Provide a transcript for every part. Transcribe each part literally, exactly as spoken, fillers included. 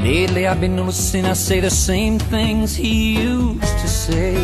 Lately I've been noticing I say the same things he used to say,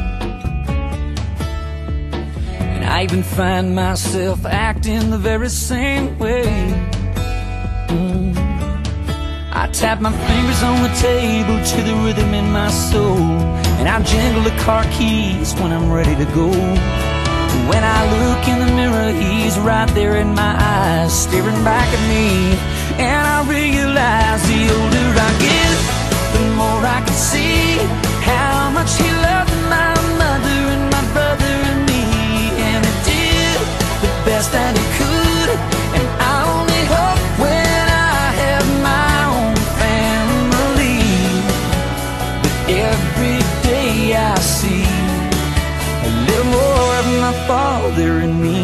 and I even find myself acting the very same way. mm. I tap my fingers on the table to the rhythm in my soul, and I jingle the car keys when I'm ready to go. When I look in the mirror, he's right there in my eyes, staring back at me. And I realize the older I get, the more I can see how much he loved my mother and my brother and me. And he did the best that he could, and I only hope when I have my own family that every day I see a little more of my father and me.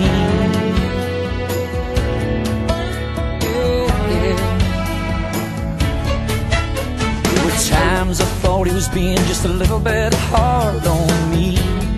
Times I thought he was being just a little bit hard on me,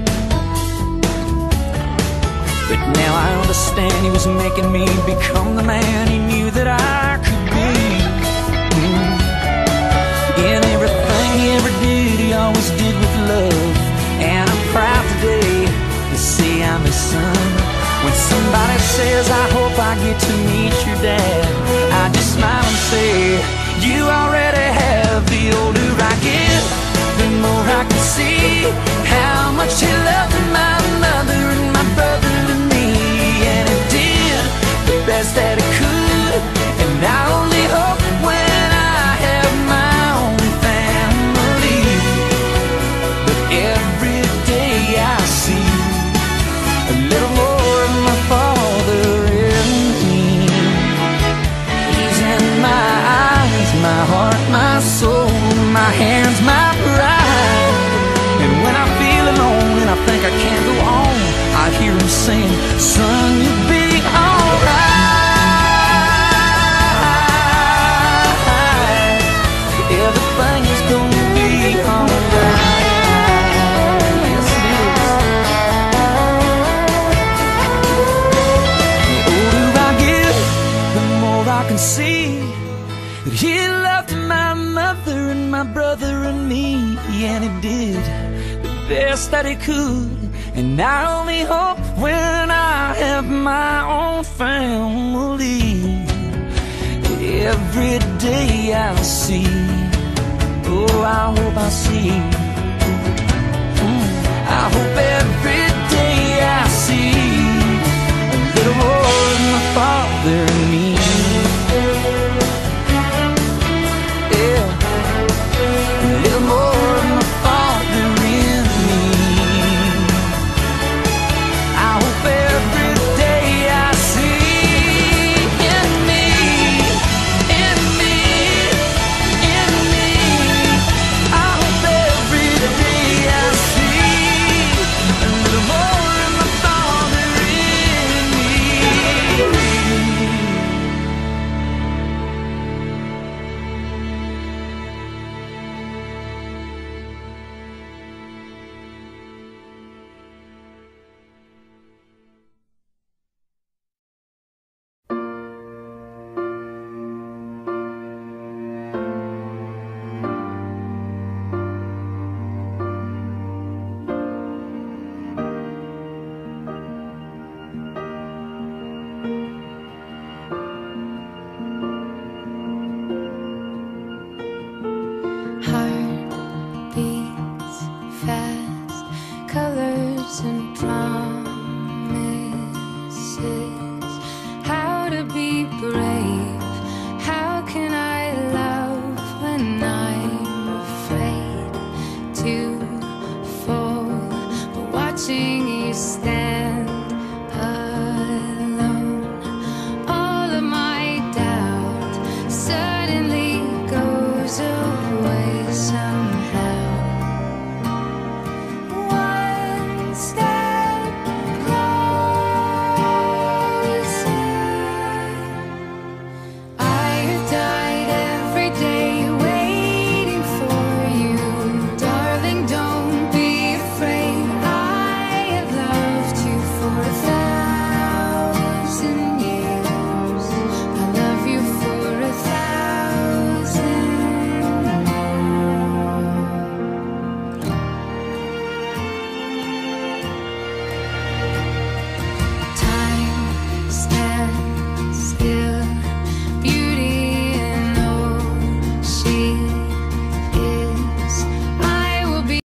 but now I understand he was making me become the man he knew that I could be. mm. In everything he ever did, he always did with love, and I'm proud today to say I'm his son. When somebody says I hope I get to meet your dad, I just smile and say, you already have. The older I get, the more I can see how much he loved my mother and my brother and me. And he did the best that he could, and I only hope when I have my own family that every day I see a little more of my father in me. He's in my eyes, my heart, my soul, my hands, my pride. And when I feel alone and I think I can't go on, I hear him sing, son, you'll be alright. Everything is gonna be alright. Yes, it is. The older I get, the more I can see that he loved my mother and my brother and me, and he did the best that he could. And I only hope when I have my own family, every day I'll see, oh, I hope I see, mm, I hope every